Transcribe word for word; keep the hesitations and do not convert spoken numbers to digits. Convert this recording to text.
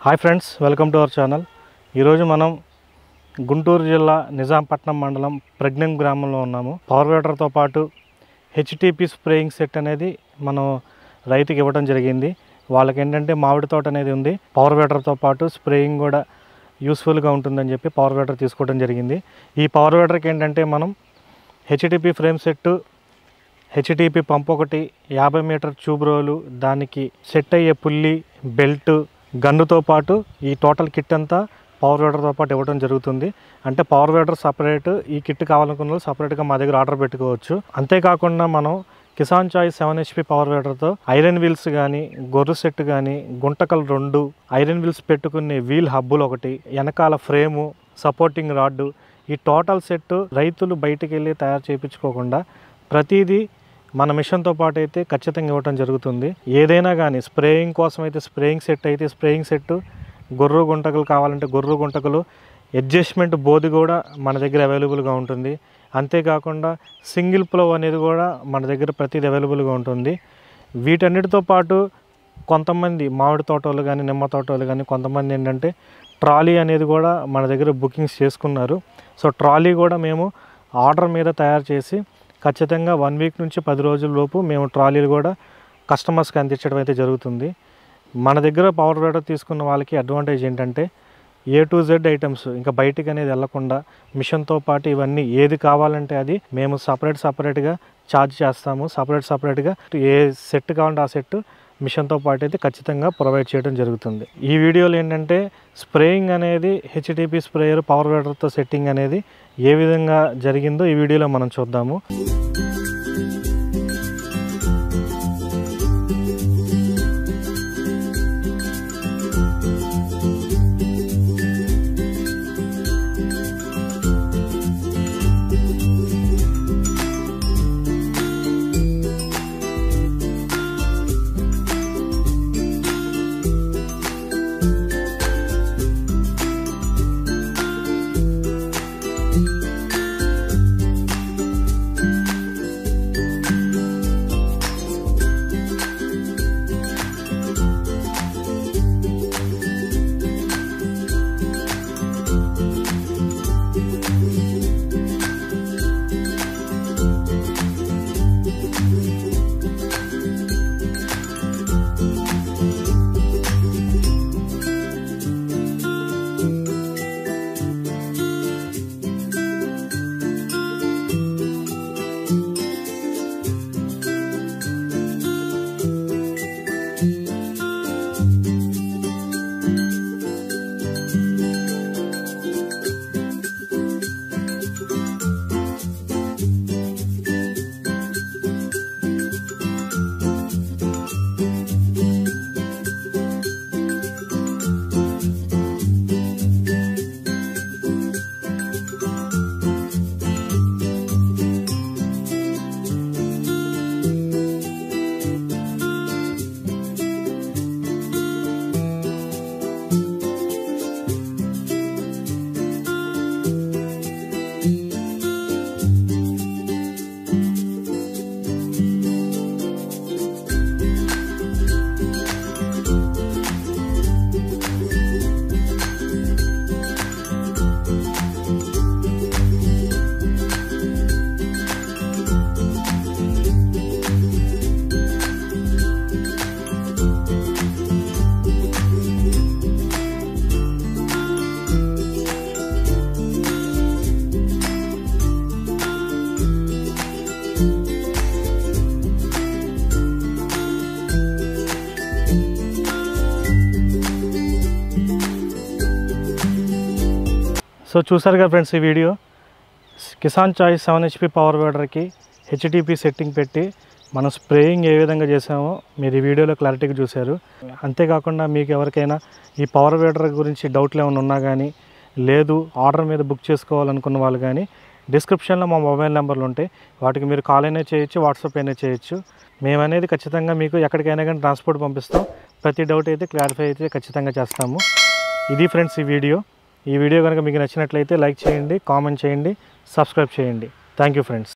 Hi friends, welcome to our channel. ఈరోజు మనం గుంటూరు జిల్లా నిజాంపట్నం మండలం ప్రజ్ఞం గ్రామంలో ఉన్నాము. పవర్ వేడర్తో పాటు హెచ్టిపి స్ప్రేయింగ్ సెట్ అనేది మనం రైతుకి ఇవ్వడం జరిగింది. వాళ్ళకి ఏంటంటే మామిడి తోట అనేది ఉంది. పవర్ వేడర్తో పాటు స్ప్రేయింగ్ కూడా యూస్ఫుల్గా ఉంటుందని చెప్పి పవర్ వేడర్ తీసుకోవడం జరిగింది. ఈ పవర్ వేడర్కి ఏంటంటే మనం HTP frame set, HTP pump ఒకటి, యాభై మీటర్ ట్యూబ్ రోలు, దానికి సెట్ అయ్యే పుల్లి, బెల్ట్, గన్నుతో పాటు ఈ టోటల్ కిట్ అంతా పవర్ వేడర్తో పాటు ఇవ్వడం జరుగుతుంది. అంటే పవర్ వేడర్ సపరేట్, ఈ కిట్ కావాలనుకున్న వాళ్ళు సపరేట్గా మా దగ్గర ఆర్డర్ పెట్టుకోవచ్చు. అంతేకాకుండా మనం Kisan choice seven HP power వేడర్తో ఐరన్ వీల్స్ కానీ, గొర్రు సెట్ కానీ, గుంటకలు రెండు, ఐరన్ వీల్స్ పెట్టుకునే వీల్ హబ్బులు ఒకటి, వెనకాల ఫ్రేము, సపోర్టింగ్ రాడ్డు, ఈ టోటల్ సెట్ రైతులు బయటికి వెళ్ళి తయారు చేయించుకోకుండా ప్రతిదీ మన మిషన్తో పాటు అయితే ఖచ్చితంగా ఇవ్వటం జరుగుతుంది. ఏదైనా కానీ స్ప్రేయింగ్ కోసం అయితే స్ప్రేయింగ్ సెట్ అయితే స్ప్రేయింగ్ సెట్, గొర్రు గుంటకలు కావాలంటే గొర్రు గుంటకలు, అడ్జస్ట్మెంట్ బోధి కూడా మన దగ్గర అవైలబుల్గా ఉంటుంది. అంతేకాకుండా సింగిల్ ప్లో అనేది కూడా మన దగ్గర ప్రతిదీ అవైలబుల్గా ఉంటుంది. వీటన్నిటితో పాటు కొంతమంది మామిడి తోటలు కానీ, నిమ్మ తోటలు కానీ కొంతమంది ఏంటంటే ట్రాలీ అనేది కూడా మన దగ్గర బుకింగ్స్ చేసుకున్నారు. సో ట్రాలీ కూడా మేము ఆర్డర్ మీద తయారు చేసి ఖచ్చితంగా వన్ వీక్ నుంచి పది రోజుల లోపు మేము ట్రాలీలు కూడా కస్టమర్స్కి అందించడం అయితే జరుగుతుంది. మన దగ్గర పవర్ వేడర్ తీసుకున్న వాళ్ళకి అడ్వాంటేజ్ ఏంటంటే ఏ టు జెడ్ ఐటమ్స్ ఇంకా బయటికి అనేది వెళ్లకుండా మిషన్తో పాటు ఇవన్నీ ఏది కావాలంటే అది మేము సపరేట్ సపరేట్గా ఛార్జ్ చేస్తాము. సపరేట్ సపరేట్గా ఏ సెట్ కావాలంటే ఆ సెట్ మిషన్తో పాటు అయితే ఖచ్చితంగా ప్రొవైడ్ చేయడం జరుగుతుంది. ఈ వీడియోలో ఏంటంటే స్ప్రేయింగ్ అనేది హెచ్టిపి స్ప్రేయర్ పవర్ వేడర్తో సెట్టింగ్ అనేది ఏ విధంగా జరిగిందో ఈ వీడియోలో మనం చూద్దాము. సో చూసారు కదా ఫ్రెండ్స్, ఈ video Kisan choice seven HP power వేడర్కి హెచ్టిపి సెట్టింగ్ పెట్టి మనం స్ప్రేయింగ్ ఏ విధంగా చేసామో మీరు ఈ వీడియోలో క్లారిటీగా చూశారు. అంతేకాకుండా మీకు ఎవరికైనా ఈ పవర్ వేడర్ గురించి డౌట్లు ఏమైనా ఉన్నా కానీ, లేదు ఆర్డర్ మీద బుక్ చేసుకోవాలనుకున్న వాళ్ళు కానీ డిస్క్రిప్షన్లో మా మొబైల్ నెంబర్లు ఉంటాయి. వాటికి మీరు కాల్ అయినా చేయొచ్చు, వాట్సాప్ అయినా చేయొచ్చు. మేమనేది ఖచ్చితంగా మీకు ఎక్కడికైనా కానీ ట్రాన్స్పోర్ట్ పంపిస్తాం. ప్రతి డౌట్ అయితే క్లారిఫై అయితే ఖచ్చితంగా చేస్తాము. ఇది ఫ్రెండ్స్ ఈ వీడియో. ఈ వీడియో కనుక మీకు నచ్చినట్లయితే లైక్ చేయండి, కామెంట్ చేయండి, సబ్స్క్రైబ్ చేయండి. Thank you friends.